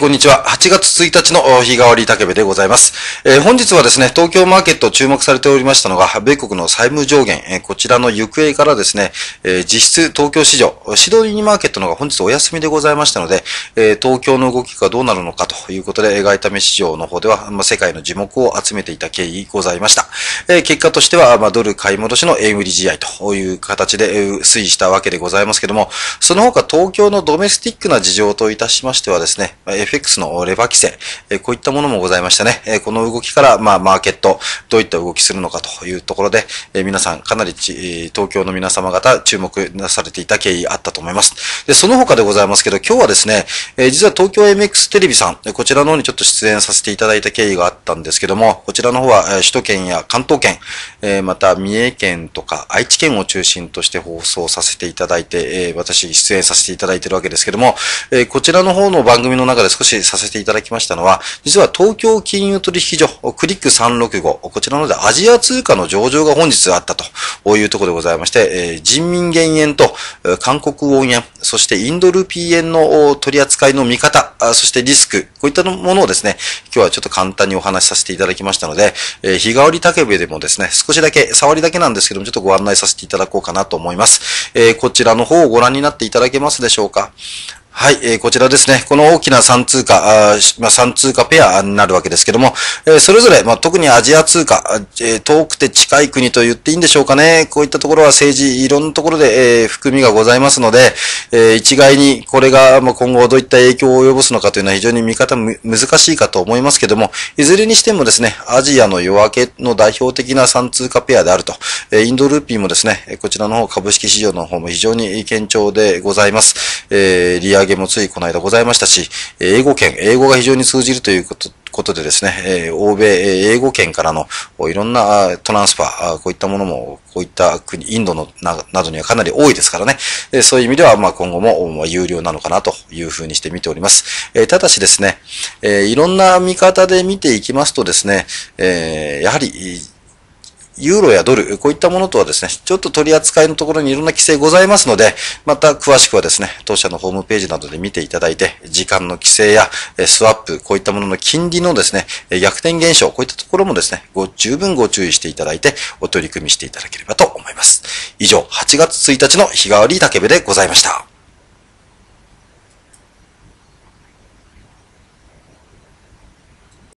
こんにちは。8月1日の日替わり竹部でございます。本日はですね、東京マーケット注目されておりましたのが、米国の債務上限、こちらの行方からですね、実質東京市場、シドニーマーケットのが本日お休みでございましたので、東京の動きがどうなるのかということで、外為市場の方では、世界の耳目を集めていた経緯ございました。結果としては、ドル買い戻しの円売り試合という形で推移したわけでございますけども、その他東京のドメスティックな事情といたしましてはですね、FX のレバー規制、こういったものもございましたね。この動きから、マーケット、どういった動きするのかというところで、皆さんかなり東京の皆様方注目なされていた経緯あったと思います。で、その他でございますけど、今日はですね、実は東京 MX テレビさん、こちらの方にちょっと出演させていただいた経緯があったんですけども、こちらの方は首都圏や関東圏、また三重県とか愛知県を中心として放送させていただいて、私出演させていただいているわけですけども、こちらの方の番組の中で少しさせていただきましたのは、実は東京金融取引所、クリック365、こちらのでアジア通貨の上場が本日あったというところでございまして、人民元円と韓国ウォン円、そしてインドルピー円の取り扱いの見方、そしてリスク、こういったものをですね、今日はちょっと簡単にお話しさせていただきましたので、日替わり竹部でもですね、少しだけ、触りだけなんですけども、ちょっとご案内させていただこうかなと思います。こちらの方をご覧になっていただけますでしょうか。はい、こちらですね。この大きな3通貨、3通貨ペアになるわけですけども、それぞれ、特にアジア通貨、遠くて近い国と言っていいんでしょうかね。こういったところは政治、いろんなところで、含みがございますので、一概にこれが、今後どういった影響を及ぼすのかというのは非常に見方難しいかと思いますけども、いずれにしてもですね、アジアの夜明けの代表的な3通貨ペアであると。インドルーピーもですね、こちらの方、株式市場の方も非常に堅調でございます。利上げもついこの間ございましたし、英語が非常に通じるということでですね、欧米、英語圏からのいろんなトランスファー、こういったものも、こういった国、インドのなどにはかなり多いですからね、そういう意味では、今後も有料なのかなというふうにして見ております。ただしですね、いろんな見方で見ていきますとですね、やはり、ユーロやドル、こういったものとはですね、ちょっと取り扱いのところにいろんな規制ございますので、また詳しくはですね、当社のホームページなどで見ていただいて、時間の規制やスワップ、こういったものの金利のですね、逆転現象、こういったところもですね、十分ご注意していただいて、お取り組みしていただければと思います。以上、8月1日の日替わり竹部でございました。